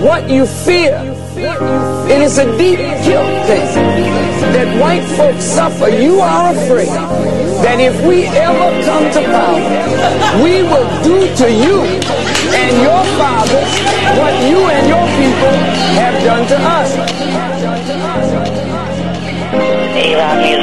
what you fear. It is a deep guilt thing that white folks suffer. You are afraid that if we ever come to power, we will do to you and your fathers what you and your people have done to us. araabMUZIK.